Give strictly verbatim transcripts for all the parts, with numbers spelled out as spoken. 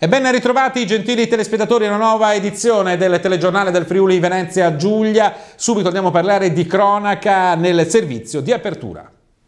E ben ritrovati gentili telespettatori a una nuova edizione del telegiornale del Friuli Venezia Giulia. Subito andiamo a parlare di cronaca nel servizio di apertura.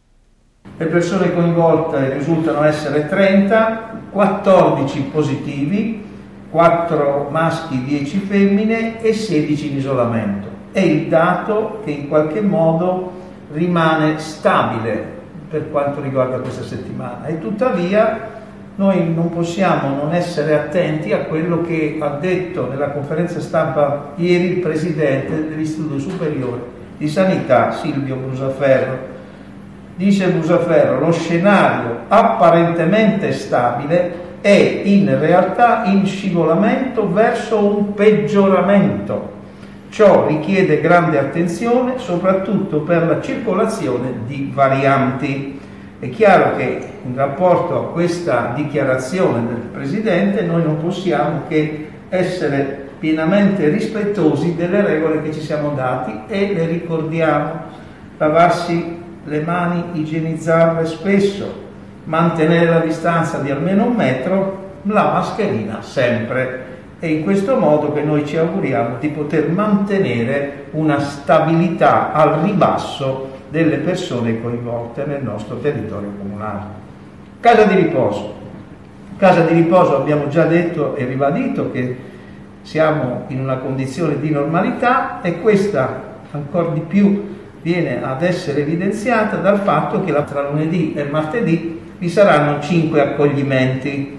Le persone coinvolte risultano essere trenta, quattordici positivi, quattro maschi, dieci femmine e sedici in isolamento. È il dato che in qualche modo rimane stabile per quanto riguarda questa settimana e tuttavia noi non possiamo non essere attenti a quello che ha detto nella conferenza stampa ieri il Presidente dell'Istituto Superiore di Sanità, Silvio Brusaferro. Dice Brusaferro: lo scenario apparentemente stabile è in realtà in scivolamento verso un peggioramento. Ciò richiede grande attenzione soprattutto per la circolazione di varianti. È chiaro che in rapporto a questa dichiarazione del Presidente noi non possiamo che essere pienamente rispettosi delle regole che ci siamo dati e le ricordiamo: lavarsi le mani, igienizzarle spesso, mantenere la distanza di almeno un metro, la mascherina sempre. È in questo modo che noi ci auguriamo di poter mantenere una stabilità al ribasso delle persone coinvolte nel nostro territorio comunale. Casa di riposo. Casa di riposo abbiamo già detto e ribadito che siamo in una condizione di normalità e questa ancora di più viene ad essere evidenziata dal fatto che tra lunedì e martedì vi saranno cinque accoglimenti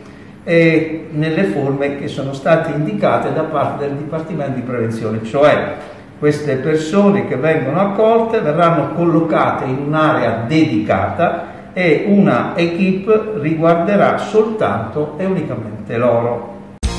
e nelle forme che sono state indicate da parte del Dipartimento di Prevenzione, cioè queste persone che vengono accolte verranno collocate in un'area dedicata e una equipe riguarderà soltanto e unicamente loro.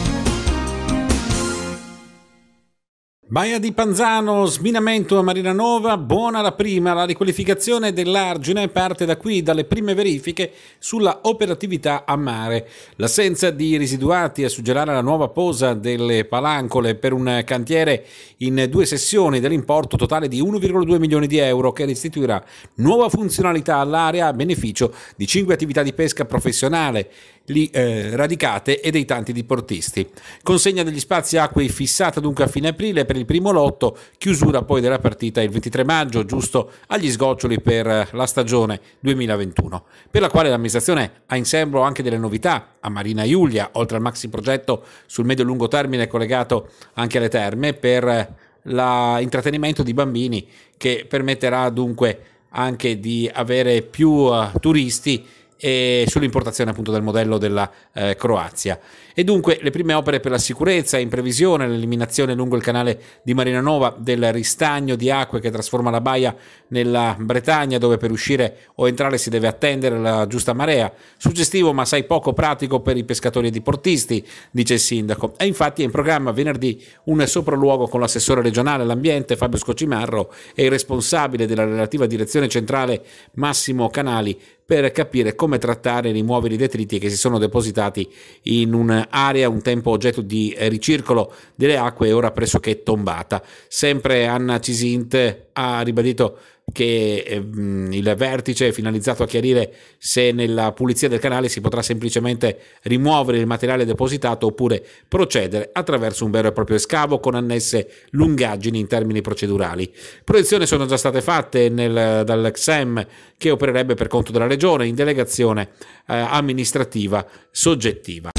Baia di Panzano, sminamento a Marinanova, buona la prima, la riqualificazione dell'argine parte da qui, dalle prime verifiche sulla operatività a mare. L'assenza di residuati a suggerire la nuova posa delle palancole per un cantiere in due sessioni dell'importo totale di uno virgola due milioni di euro che restituirà nuova funzionalità all'area a beneficio di cinque attività di pesca professionale lì eh, radicate e dei tanti diportisti. Consegna degli spazi acquei fissata dunque a fine aprile per il primo lotto, chiusura poi della partita il ventitré maggio, giusto agli sgoccioli per la stagione duemilaventuno, per la quale l'amministrazione ha in serbo anche delle novità a Marina Iulia, oltre al maxi progetto sul medio-lungo termine collegato anche alle terme per l'intrattenimento di bambini, che permetterà dunque anche di avere più uh, turisti e sull'importazione appunto del modello della eh, Croazia. E dunque le prime opere per la sicurezza in previsione, l'eliminazione lungo il canale di Marinanova del ristagno di acque che trasforma la baia nella Bretagna, dove per uscire o entrare si deve attendere la giusta marea. Suggestivo ma assai poco pratico per i pescatori e diportisti, dice il sindaco. E infatti è in programma venerdì un sopralluogo con l'assessore regionale all'ambiente Fabio Scocimarro e il responsabile della relativa direzione centrale Massimo Canali per capire come trattare e rimuovere i detriti che si sono depositati in un'area un tempo oggetto di ricircolo delle acque e ora pressoché tombata. Sempre Anna Cisint ha ribadito che eh, il vertice è finalizzato a chiarire se nella pulizia del canale si potrà semplicemente rimuovere il materiale depositato oppure procedere attraverso un vero e proprio scavo con annesse lungaggini in termini procedurali. Proiezioni sono già state fatte nel, dal C S E M, che opererebbe per conto della regione in delegazione eh, amministrativa soggettiva.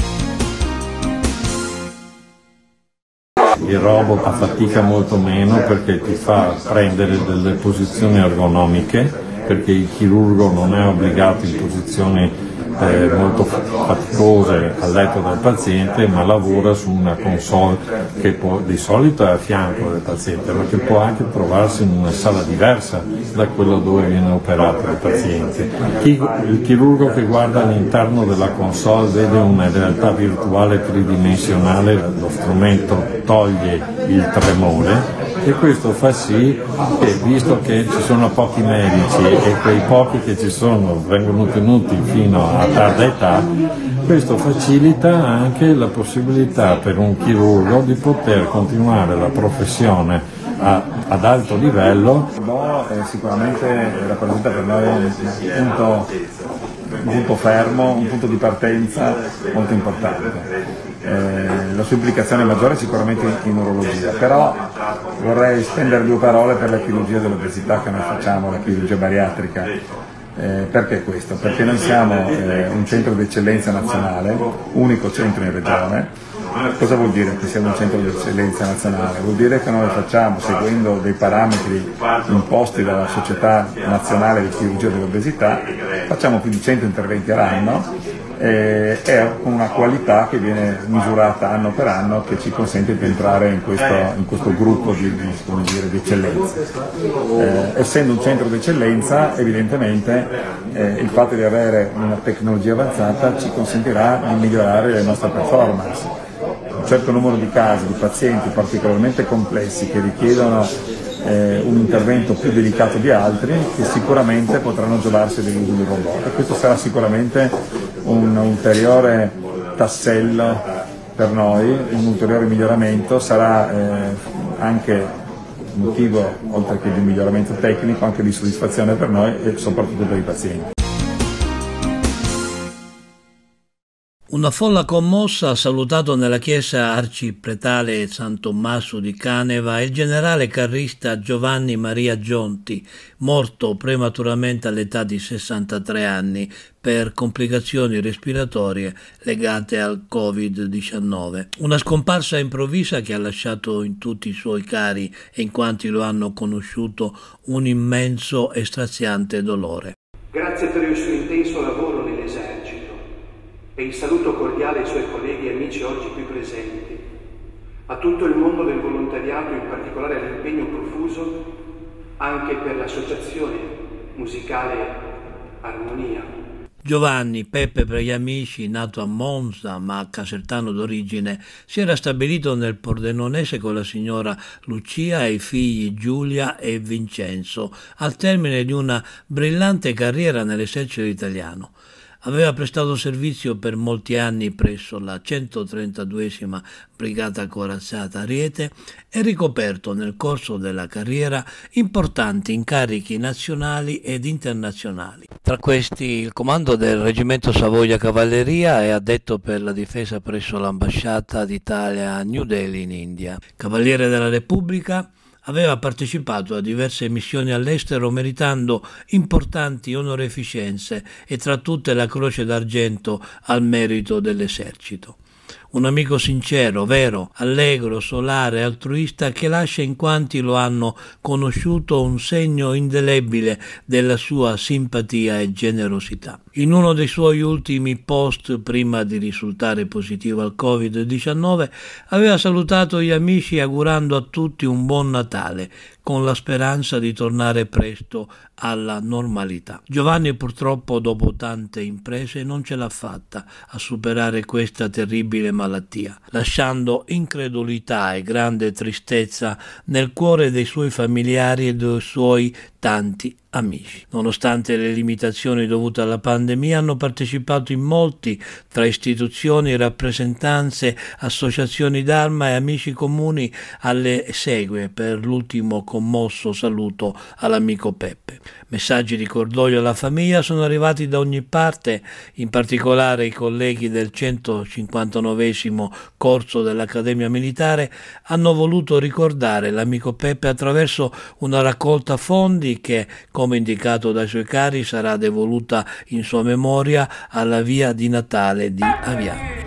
Il robot fatica molto meno perché ti fa prendere delle posizioni ergonomiche, perché il chirurgo non è obbligato in posizioni eh, molto faticose al letto del paziente, ma lavora su una console che può, di solito è a fianco del paziente, ma che può anche trovarsi in una sala diversa da quella dove viene operato il paziente. Il chirurgo che guarda all'interno della console vede una realtà virtuale tridimensionale, lo strumento toglie il tremore e questo fa sì che, visto che ci sono pochi medici e quei pochi che ci sono vengono tenuti fino a tarda età, questo facilita anche la possibilità per un chirurgo di poter continuare la professione a, ad alto livello. Bo eh, sicuramente rappresenta per noi un punto un punto fermo, un punto di partenza molto importante. Eh, la sua implicazione maggiore è sicuramente in urologia, però vorrei spendere due parole per la chirurgia dell'obesità che noi facciamo, la chirurgia bariatrica. Eh, perché questo? Perché noi siamo eh, un centro di eccellenza nazionale, unico centro in regione. Cosa vuol dire che siamo un centro di eccellenza nazionale? Vuol dire che noi facciamo, seguendo dei parametri imposti dalla Società Nazionale di Chirurgia dell'Obesità, facciamo più di cento interventi all'anno e è una qualità che viene misurata anno per anno, che ci consente di entrare in questo, in questo gruppo di, di, come dire, di eccellenza. Eh, essendo un centro di eccellenza, evidentemente eh, il fatto di avere una tecnologia avanzata ci consentirà di migliorare le nostre performance. Un certo numero di casi, di pazienti particolarmente complessi che richiedono eh, un intervento più delicato di altri, che sicuramente potranno giovarsi dell'uso del robot, e questo sarà sicuramente un ulteriore tassello per noi, un ulteriore miglioramento, sarà eh, anche motivo, oltre che di miglioramento tecnico, anche di soddisfazione per noi e soprattutto per i pazienti. Una folla commossa ha salutato nella chiesa arcipretale San Tommaso di Caneva il generale carrista Giovanni Maria Gionti, morto prematuramente all'età di sessantatré anni per complicazioni respiratorie legate al covid diciannove. Una scomparsa improvvisa che ha lasciato in tutti i suoi cari e in quanti lo hanno conosciuto un immenso e straziante dolore. Grazie per il suo intenso lavoro nell'esercito. E il saluto cordiale ai suoi colleghi e amici oggi qui presenti, a tutto il mondo del volontariato, in particolare all'impegno profuso anche per l'associazione musicale Armonia. Giovanni, Peppe per gli amici, nato a Monza ma casertano d'origine, si era stabilito nel Pordenonese con la signora Lucia e i figli Giulia e Vincenzo, al termine di una brillante carriera nell'esercito italiano. Aveva prestato servizio per molti anni presso la centotrentaduesima Brigata Corazzata Ariete e ricoperto nel corso della carriera importanti incarichi nazionali ed internazionali. Tra questi il comando del Reggimento Savoia Cavalleria e addetto per la difesa presso l'ambasciata d'Italia a New Delhi in India. Cavaliere della Repubblica, aveva partecipato a diverse missioni all'estero meritando importanti onoreficenze e tra tutte la Croce d'Argento al merito dell'esercito. Un amico sincero, vero, allegro, solare, altruista che lascia in quanti lo hanno conosciuto un segno indelebile della sua simpatia e generosità. In uno dei suoi ultimi post, prima di risultare positivo al covid diciannove, aveva salutato gli amici augurando a tutti un buon Natale, con la speranza di tornare presto alla normalità. Giovanni purtroppo dopo tante imprese non ce l'ha fatta a superare questa terribile malattia, lasciando incredulità e grande tristezza nel cuore dei suoi familiari e dei suoi tanti amici. Nonostante le limitazioni dovute alla pandemia, hanno partecipato in molti, tra istituzioni, rappresentanze, associazioni d'Arma e amici comuni, alle esequie per l'ultimo commosso saluto all'amico Peppe. Messaggi di cordoglio alla famiglia sono arrivati da ogni parte, in particolare i colleghi del centocinquantanovesimo corso dell'Accademia Militare hanno voluto ricordare l'amico Peppe attraverso una raccolta fondi che, come indicato dai suoi cari, sarà devoluta in sua memoria alla via di Natale di Aviano.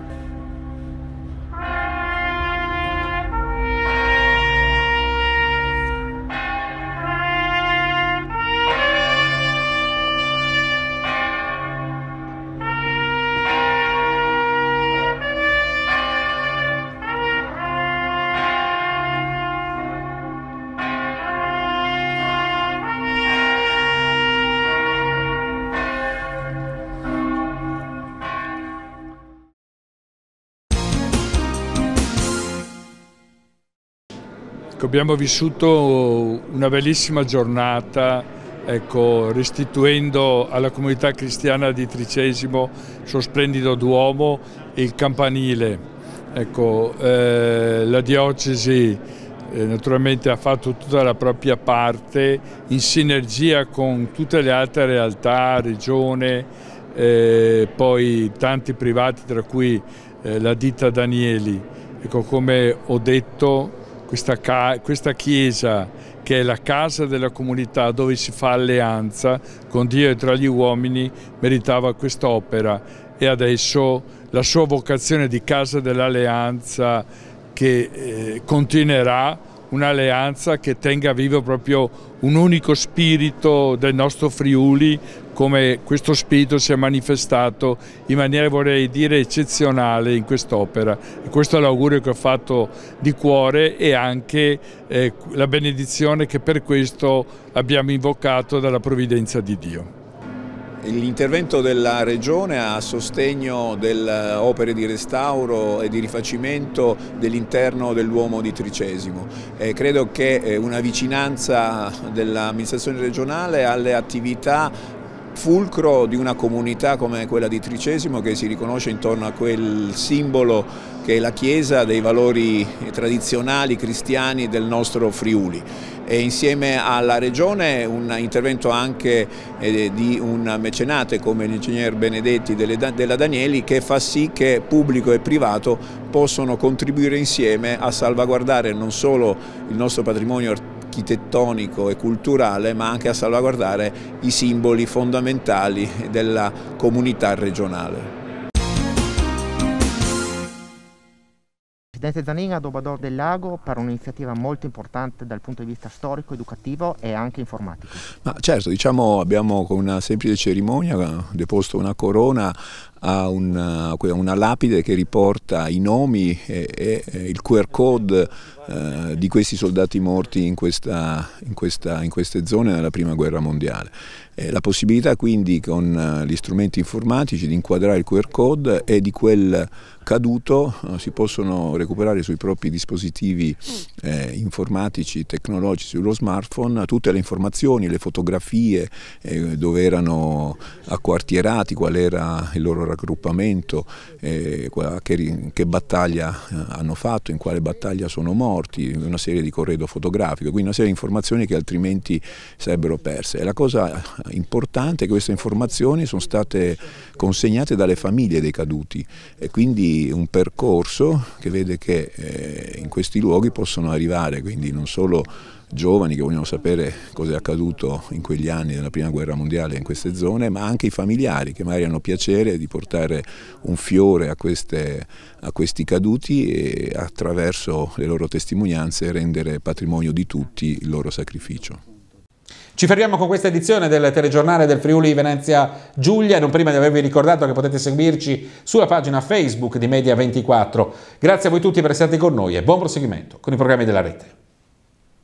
Abbiamo vissuto una bellissima giornata, ecco, restituendo alla comunità cristiana di Tricesimo il suo splendido Duomo e il campanile. Ecco, eh, la diocesi eh, naturalmente ha fatto tutta la propria parte in sinergia con tutte le altre realtà, regione, eh, poi tanti privati, tra cui eh, la ditta Danieli. Ecco, come ho detto, questa, questa chiesa, che è la casa della comunità dove si fa alleanza con Dio e tra gli uomini, meritava quest'opera, e adesso la sua vocazione di casa dell'alleanza, che eh, continuerà, un'alleanza che tenga vivo proprio un unico spirito del nostro Friuli, come questo spirito si è manifestato in maniera, vorrei dire, eccezionale in quest'opera. E questo è l'augurio che ho fatto di cuore, e anche eh, la benedizione che per questo abbiamo invocato dalla provvidenza di Dio. L'intervento della Regione a sostegno delle opere di restauro e di rifacimento dell'interno del Duomo di Tricesimo. Eh, credo che una vicinanza dell'amministrazione regionale alle attività fulcro di una comunità come quella di Tricesimo, che si riconosce intorno a quel simbolo che è la Chiesa dei valori tradizionali cristiani del nostro Friuli. E insieme alla Regione un intervento anche eh, di un mecenate come l'ingegner Benedetti delle, della Danieli, che fa sì che pubblico e privato possono contribuire insieme a salvaguardare non solo il nostro patrimonio architettonico e culturale, ma anche a salvaguardare i simboli fondamentali della comunità regionale. Presidente Zanin, Adobador del Lago, per un'iniziativa molto importante dal punto di vista storico, educativo e anche informatico. Ma certo, diciamo, abbiamo con una semplice cerimonia deposto una corona a una, una lapide che riporta i nomi e, e, e il Q R code eh, di questi soldati morti in, questa, in, questa, in queste zone nella Prima Guerra Mondiale. Eh, la possibilità quindi con gli strumenti informatici di inquadrare il Q R code e di quel caduto eh, si possono recuperare sui propri dispositivi eh, informatici, tecnologici, sullo smartphone, tutte le informazioni, le fotografie, eh, dove erano acquartierati, qual era il loro raggruppamento, eh, che, che battaglia eh, hanno fatto, in quale battaglia sono morti, una serie di corredo fotografico, quindi una serie di informazioni che altrimenti sarebbero perse. E la cosa importante è che queste informazioni sono state consegnate dalle famiglie dei caduti, e quindi un percorso che vede che eh, in questi luoghi possono arrivare quindi non solo giovani che vogliono sapere cosa è accaduto in quegli anni della Prima Guerra Mondiale in queste zone, ma anche i familiari che magari hanno piacere di portare un fiore a, queste, a questi caduti e attraverso le loro testimonianze rendere patrimonio di tutti il loro sacrificio. Ci fermiamo con questa edizione del telegiornale del Friuli Venezia Giulia, non prima di avervi ricordato che potete seguirci sulla pagina Facebook di Media ventiquattro. Grazie a voi tutti per essere stati con noi e buon proseguimento con i programmi della rete.